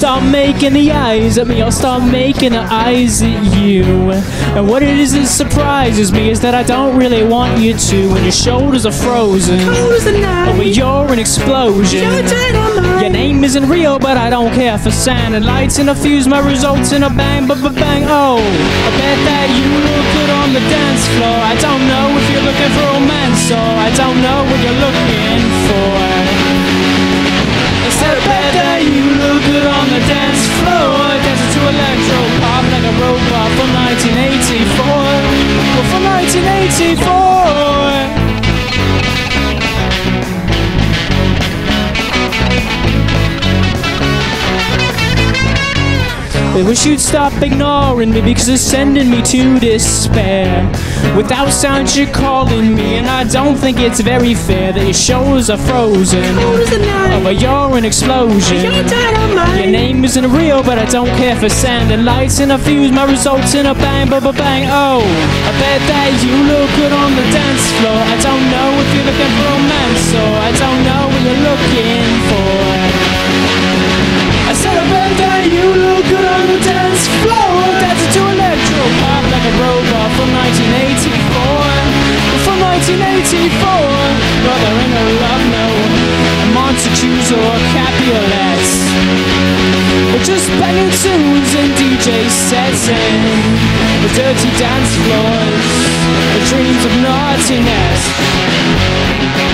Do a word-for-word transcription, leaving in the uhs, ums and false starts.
start making the eyes at me, I'll start making the eyes at you. And what it is that surprises me is that I don't really want you to. When your shoulders are frozen, but when you're an explosion. Your name isn't real, but I don't care for sand and lights in a fuse, my results in a bang, ba ba bang. Oh, I bet that you look good on the dance floor. I don't know if you're looking for romance, or I don't know what you're looking for. I said I bet that you look good on the dance floor, dancing to electro pop like a robot from nineteen eighty-four. Well, from nineteen eighty-four. I wish you'd stop ignoring me, because it's sending me to despair. Without sound you're calling me, and I don't think it's very fair that your shoulders are frozen, oh, but you're an explosion. Your name isn't real, but I don't care for sand and lights in a fuse, my results in a bang, ba ba bang. Oh, I bet that you look good on the dance floor. I don't know if you're looking for romance, or I don't know what you're looking for. I said I bet that you look good on the dance floor, dancing to electro pop like a robot from nineteen eighty-four. From nineteen eighty-four. Well, there ain't no love, no Montagues or Capulets. We're just banging tunes and D J sets in the dirty dance floors, the dreams of naughtiness.